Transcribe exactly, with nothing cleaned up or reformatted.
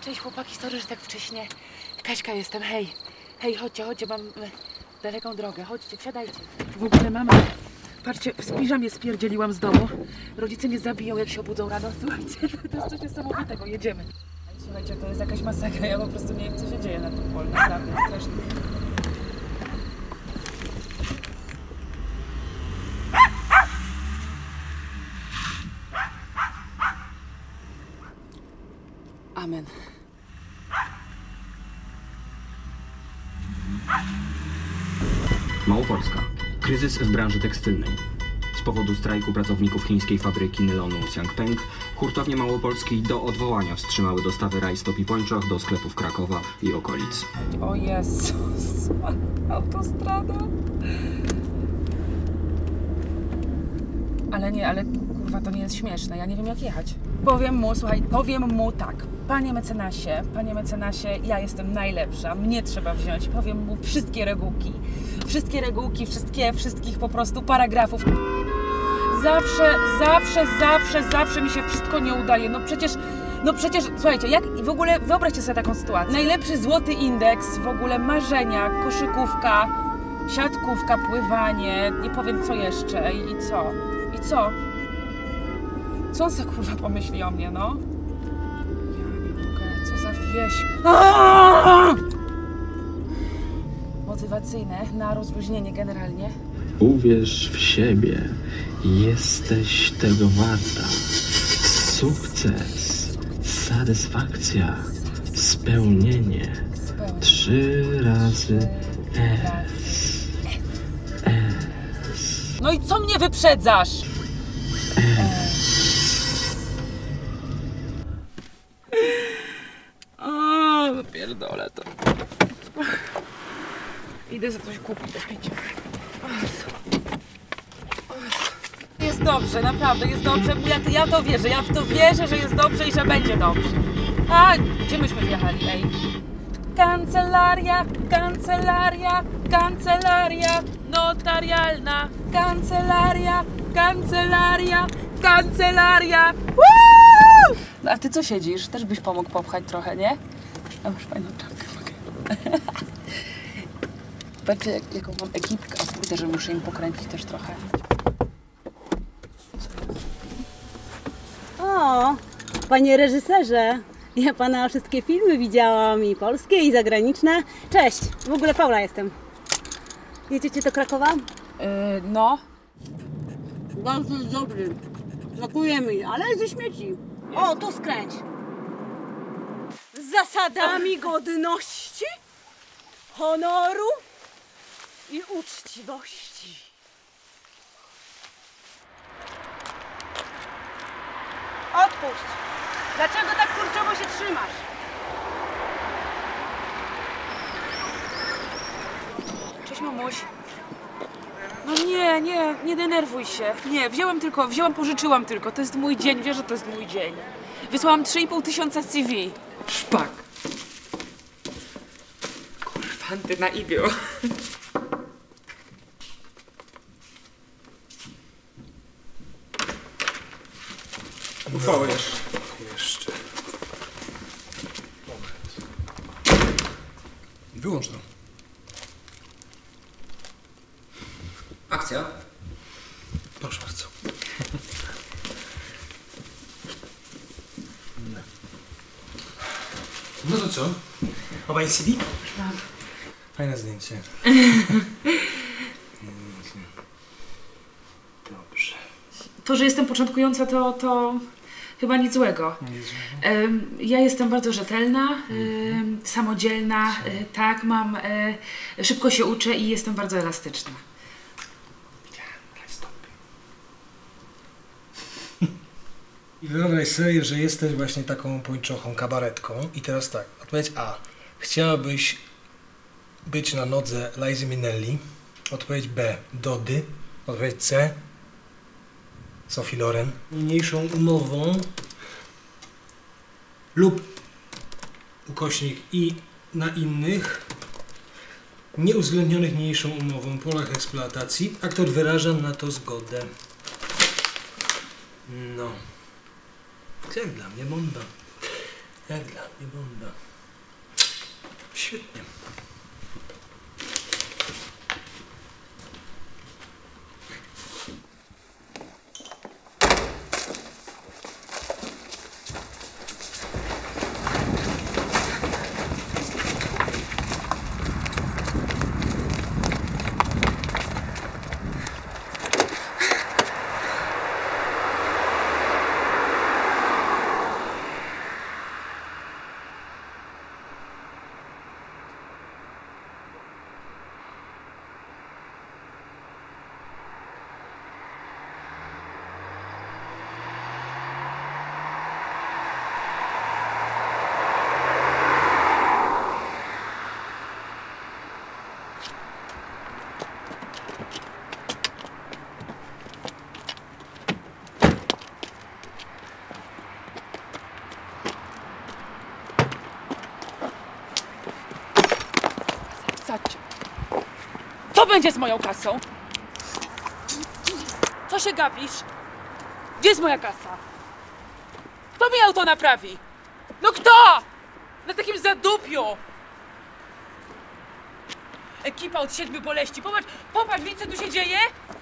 Cześć chłopaki, sorry, że tak wcześnie. Kaśka jestem, hej. Hej, chodźcie, chodźcie, mam daleką drogę. Chodźcie, wsiadajcie. W ogóle mama, patrzcie, w piżamie spierdzieliłam z domu. Rodzice mnie zabiją, jak się obudzą rano. Słuchajcie, to jest coś niesamowitego, jedziemy. Słuchajcie, to jest jakaś masakra, ja po prostu nie wiem, co się dzieje na tym polu. Naprawdę jest strasznie. Amen. Małopolska. Kryzys w branży tekstylnej. Z powodu strajku pracowników chińskiej fabryki nylonu Xiangpeng, hurtownie małopolskiej do odwołania wstrzymały dostawy rajstop i pończoch do sklepów Krakowa i okolic. O Jezus, autostrada. Ale nie, ale kurwa, to nie jest śmieszne, ja nie wiem jak jechać. Powiem mu, słuchaj, powiem mu tak. Panie mecenasie, panie mecenasie, ja jestem najlepsza, mnie trzeba wziąć. Powiem mu wszystkie regułki, wszystkie regułki, wszystkie, wszystkich po prostu paragrafów. Zawsze, zawsze, zawsze, zawsze mi się wszystko nie udaje. No przecież, no przecież, słuchajcie, jak w ogóle, wyobraźcie sobie taką sytuację. Najlepszy złoty indeks, w ogóle marzenia, koszykówka, siatkówka, pływanie, nie powiem co jeszcze i, i co, i co? Co on sobie kurwa pomyśli o mnie, no? Co za wieś. Motywacyjne na rozluźnienie generalnie. Uwierz w siebie. Jesteś tego warta. Sukces. Satysfakcja. Spełnienie. Trzy razy S. S. No i co mnie wyprzedzasz? O, pierdolę to. Idę za coś kupić do picia. Jest dobrze, naprawdę jest dobrze. Ja, ja to wierzę, ja w to wierzę, że jest dobrze i że będzie dobrze. A, gdzie myśmy wjechali, ej? Kancelaria, kancelaria, kancelaria notarialna. Kancelaria, kancelaria, kancelaria. Woo! A ty co siedzisz? Też byś pomógł popchać trochę, nie? A masz fajną czapkę. Patrzcie, jak, jaką mam ekipkę. Widzę, że muszę im pokręcić też trochę. O, panie reżyserze, ja pana wszystkie filmy widziałam, i polskie, i zagraniczne. Cześć, w ogóle Paula jestem. Jedziecie do Krakowa? Yy, no. Bardzo jest dobry. Brakuje mi, ale ze śmieci. O, tu skręć. Z zasadami godności, honoru i uczciwości. Odpuść. Dlaczego tak kurczowo się trzymasz? Cześć, mamuś. No nie, nie, nie denerwuj się. Nie, wziąłem tylko, wziąłem, pożyczyłam tylko. To jest mój dzień, wiesz, że to jest mój dzień. Wysłałam trzy i pół tysiąca C V. Szpak. Kurwa, na Ibiu. Uchwałę jeszcze. Jeszcze. Moment. Wyłącz to. Akcja. Proszę bardzo. No to co? Obaj C D? Mam. Fajne zdjęcie. Dobrze. To, że jestem początkująca, to, to chyba nic złego. Nic złego. Ym, ja jestem bardzo rzetelna, ym, samodzielna, y, tak, mam, y, szybko się uczę i jestem bardzo elastyczna. I wyobraź sobie, że jesteś właśnie taką pończochą, kabaretką. I teraz tak, odpowiedź A. Chciałabyś być na nodze Lizy Minnelli. Odpowiedź B. Dody. Odpowiedź C. Sophie Loren. Niniejszą umową lub ukośnik i na innych nieuwzględnionych niniejszą umową polach eksploatacji aktor wyraża na to zgodę. No. Jak dla mnie bomba. Jak dla mnie bomba. Świetnie. Zacie. Co będzie z moją kasą? Co się gapisz? Gdzie jest moja kasa? Kto mi auto naprawi? No kto? Na takim zadupiu! Ekipa od siedmiu boleści. Popatrz, popatrz, widzisz co tu się dzieje?